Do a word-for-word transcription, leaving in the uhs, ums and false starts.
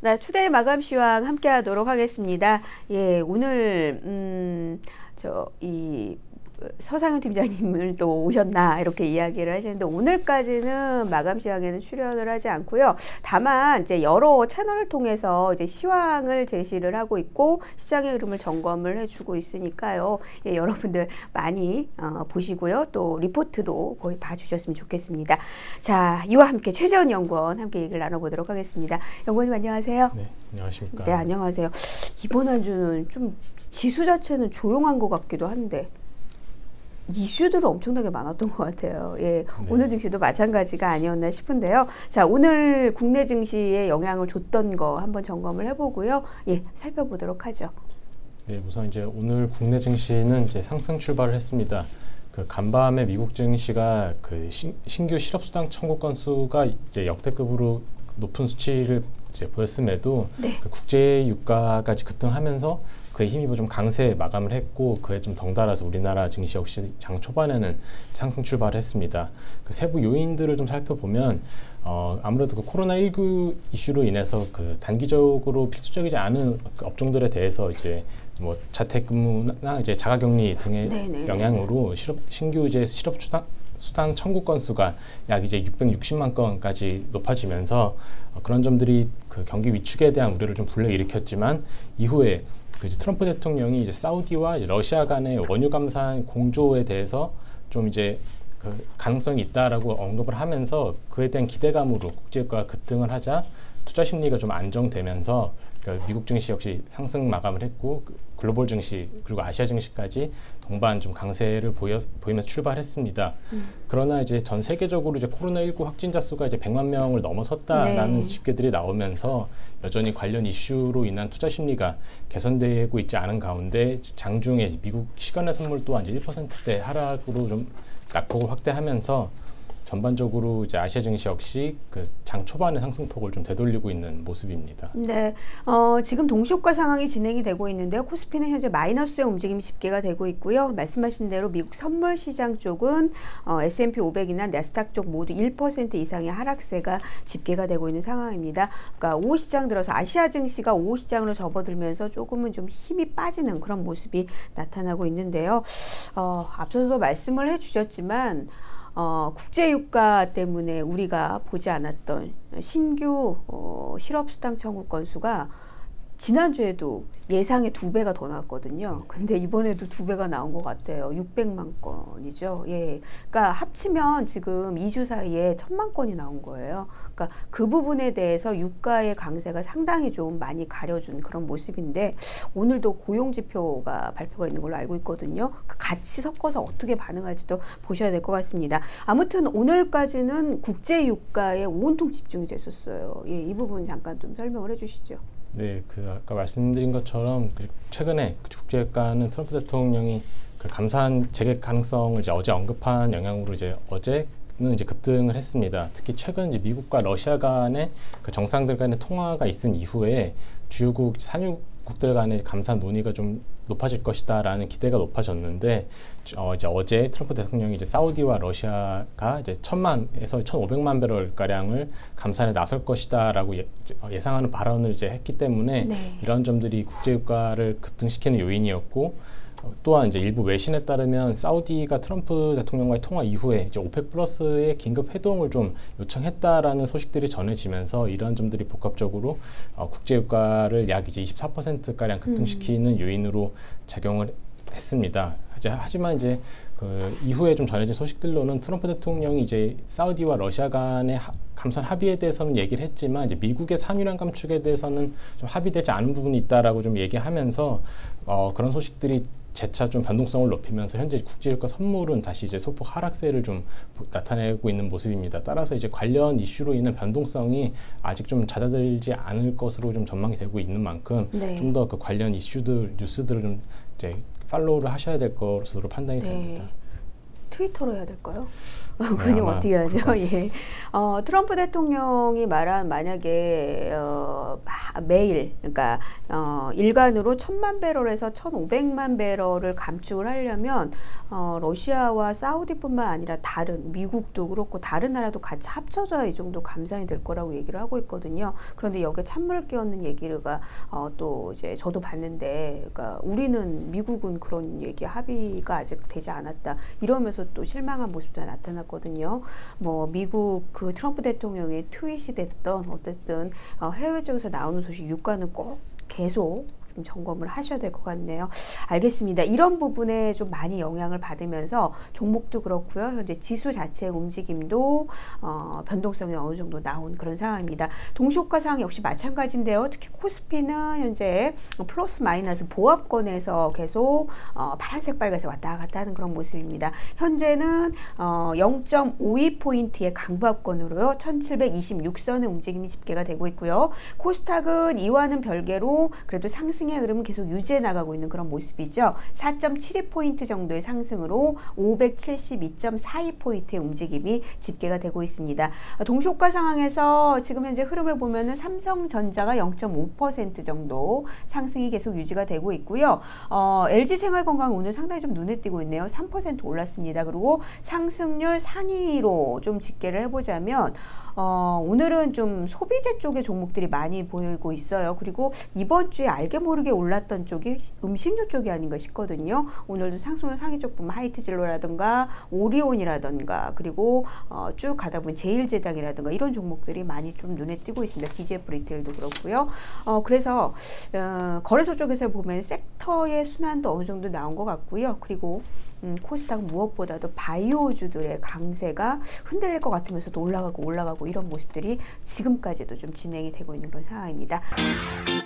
네, 투데이 마감 시황 함께 하도록 하겠습니다. 예, 오늘, 음, 저, 이, 서상현 팀장님을 또 오셨나 이렇게 이야기를 하시는데 오늘까지는 마감 시황에는 출연을 하지 않고요. 다만 이제 여러 채널을 통해서 이제 시황을 제시를 하고 있고 시장의 흐름을 점검을 해주고 있으니까요. 예, 여러분들 많이 어, 보시고요. 또 리포트도 거의 봐주셨으면 좋겠습니다. 자, 이와 함께 최재원 연구원 함께 얘기를 나눠보도록 하겠습니다. 연구원님 안녕하세요. 네, 안녕하십니까. 네, 안녕하세요. 이번 한 주는 좀 지수 자체는 조용한 것 같기도 한데 이슈들은 엄청나게 많았던 것 같아요. 예, 네. 오늘 증시도 마찬가지가 아니었나 싶은데요. 자, 오늘 국내 증시에 영향을 줬던 거 한번 점검을 해보고요. 예, 살펴보도록 하죠. 네, 우선 이제 오늘 국내 증시는 이제 상승 출발을 했습니다. 그 간밤에 미국 증시가 그 신, 신규 실업수당 청구 건수가 이제 역대급으로 높은 수치를 이제 보였음에도 네. 그 국제 유가까지 급등하면서 그에 힘입어 좀 강세 마감을 했고 그에 좀 덩달아서 우리나라 증시 역시 장 초반에는 상승 출발을 했습니다. 그 세부 요인들을 좀 살펴보면 어, 아무래도 그 코로나십구 이슈로 인해서 그 단기적으로 필수적이지 않은 그 업종들에 대해서 이제 뭐 자택근무나 이제 자가격리 등의 네네. 영향으로 실업, 신규 이제 실업 수당 수당 청구 건수가 약 이제 육백육십만 건까지 높아지면서 어, 그런 점들이 그 경기 위축에 대한 우려를 좀 불러일으켰지만 이후에 그 이제 트럼프 대통령이 이제 사우디와 이제 러시아 간의 원유 감산 공조에 대해서 좀 이제 그 가능성이 있다라고 언급을 하면서 그에 대한 기대감으로 국제유가가 급등을 하자 투자 심리가 좀 안정되면서 그러니까 미국 증시 역시 상승 마감을 했고 글로벌 증시 그리고 아시아 증시까지 동반 좀 강세를 보여, 보이면서 출발했습니다. 음. 그러나 이제 전 세계적으로 이제 코로나십구 확진자 수가 이제 백만 명을 넘어섰다라는 네. 집계들이 나오면서 여전히 관련 이슈로 인한 투자 심리가 개선되고 있지 않은 가운데 장중에 미국 시간의 선물 또한 이제 일 퍼센트대 하락으로 좀 낙폭을 확대하면서 전반적으로 이제 아시아 증시 역시 그 장 초반의 상승폭을 좀 되돌리고 있는 모습입니다. 네, 어, 지금 동시효과 상황이 진행이 되고 있는데요. 코스피는 현재 마이너스의 움직임이 집계가 되고 있고요. 말씀하신 대로 미국 선물 시장 쪽은 어, 에스 앤 피 오백이나 나스닥 쪽 모두 일 퍼센트 이상의 하락세가 집계가 되고 있는 상황입니다. 그러니까 오후 시장 들어서 아시아 증시가 오후 시장으로 접어들면서 조금은 좀 힘이 빠지는 그런 모습이 나타나고 있는데요. 어, 앞서서 말씀을 해주셨지만 어, 국제유가 때문에 우리가 보지 않았던 신규 어, 실업수당 청구 건수가 지난주에도 예상의 두 배가 더 나왔거든요. 근데 이번에도 두 배가 나온 것 같아요. 육백만 건이죠. 예. 그러니까 합치면 지금 이 주 사이에 천만 건이 나온 거예요. 그러니까 그 부분에 대해서 유가의 강세가 상당히 좀 많이 가려준 그런 모습인데 오늘도 고용지표가 발표가 있는 걸로 알고 있거든요. 같이 섞어서 어떻게 반응할지도 보셔야 될 것 같습니다. 아무튼 오늘까지는 국제유가에 온통 집중이 됐었어요. 예, 이 부분 잠깐 좀 설명을 해주시죠. 네, 그 아까 말씀드린 것처럼 최근에 국제유가는 트럼프 대통령이 그 감산 재개 가능성을 이제 어제 언급한 영향으로 이제 어제는 이제 급등을 했습니다. 특히 최근 이제 미국과 러시아 간의 그 정상들 간의 통화가 있은 이후에 주요국 산유국들 간의 감산 논의가 좀 높아질 것이다라는 기대가 높아졌는데 어, 이제 어제 트럼프 대통령이 이제 사우디와 러시아가 이제 천만에서 천오백만 배럴 가량을 감산에 나설 것이다라고 예, 예상하는 발언을 이제 했기 때문에 네. 이런 점들이 국제유가를 급등시키는 요인이었고 어, 또한 이제 일부 외신에 따르면 사우디가 트럼프 대통령과의 통화 이후에 이제 오펙 플러스의 긴급 회동을 좀 요청했다라는 소식들이 전해지면서 이런 점들이 복합적으로 어, 국제유가를 약 이제 이십사 퍼센트 가량 급등시키는 음. 요인으로 작용을 했습니다. 이제 하지만 이제 그 이후에 좀 전해진 소식들로는 트럼프 대통령이 이제 사우디와 러시아 간의 하, 감산 합의에 대해서는 얘기를 했지만 이제 미국의 산유량 감축에 대해서는 좀 합의되지 않은 부분이 있다라고 좀 얘기하면서 어, 그런 소식들이 재차 좀 변동성을 높이면서 현재 국제유가 선물은 다시 이제 소폭 하락세를 좀 나타내고 있는 모습입니다. 따라서 이제 관련 이슈로 인한 변동성이 아직 좀 잦아들지 않을 것으로 좀 전망이 되고 있는 만큼 네. 좀 더 그 관련 이슈들 뉴스들을 좀 이제 팔로우를 하셔야 될 것으로 판단이 네. 됩니다. 트위터로 해야 될까요? 그건 어떻게 하죠? 예. 어, 트럼프 대통령이 말한 만약에 어, 어, 매일 그러니까 어, 일간으로 천만 배럴에서 천오백만 배럴을 감축을 하려면 어, 러시아와 사우디뿐만 아니라 다른 미국도 그렇고 다른 나라도 같이 합쳐져야 이 정도 감산이 될 거라고 얘기를 하고 있거든요. 그런데 여기에 찬물을 끼얹는 얘기가 어, 또 이제 저도 봤는데, 그러니까 우리는 미국은 그런 얘기 합의가 아직 되지 않았다 이러면서 또 실망한 모습도 나타났거든요. 뭐 미국 그 트럼프 대통령의 트윗이 됐던 어쨌든 어, 해외 쪽에서 나오는 소식 유가는 꼭 계속 좀 점검을 하셔야 될 것 같네요. 알겠습니다. 이런 부분에 좀 많이 영향을 받으면서 종목도 그렇고요. 현재 지수 자체의 움직임도 어, 변동성이 어느 정도 나온 그런 상황입니다. 동시효과 상황 역시 마찬가지인데요. 특히 코스피는 현재 플러스 마이너스 보합권에서 계속 어, 파란색 빨간색 왔다 갔다 하는 그런 모습입니다. 현재는 어, 영 점 오이 포인트의 강보합권으로요. 천칠백이십육 선의 움직임이 집계가 되고 있고요. 코스닥은 이와는 별개로 그래도 상승 의 흐름은 계속 유지해 나가고 있는 그런 모습이죠. 사 점 칠이 포인트 정도의 상승으로 오백칠십이 점 사이 포인트의 움직임이 집계가 되고 있습니다. 동시효과 상황에서 지금 현재 흐름을 보면은 삼성전자가 영 점 오 퍼센트 정도 상승이 계속 유지가 되고 있고요. 어, 엘지생활건강 오늘 상당히 좀 눈에 띄고 있네요. 삼 퍼센트 올랐습니다. 그리고 상승률 상위로 좀 집계를 해보자면 어, 오늘은 좀 소비재 쪽의 종목들이 많이 보이고 있어요. 그리고 이번 주에 알게 모르게 올랐던 쪽이 음식료 쪽이 아닌가 싶거든요. 오늘도 상승률 상위 쪽 보면 하이트진로라든가 오리온이라든가 그리고 어, 쭉 가다 보면 제일제당이라든가 이런 종목들이 많이 좀 눈에 띄고 있습니다. 디지에프 리테일도 그렇고요. 어, 그래서 어, 거래소 쪽에서 보면 섹터의 순환도 어느 정도 나온 것 같고요. 그리고 음, 코스닥은 무엇보다도 바이오주들의 강세가 흔들릴 것 같으면서도 올라가고 올라가고 이런 모습들이 지금까지도 좀 진행이 되고 있는 그런 상황입니다.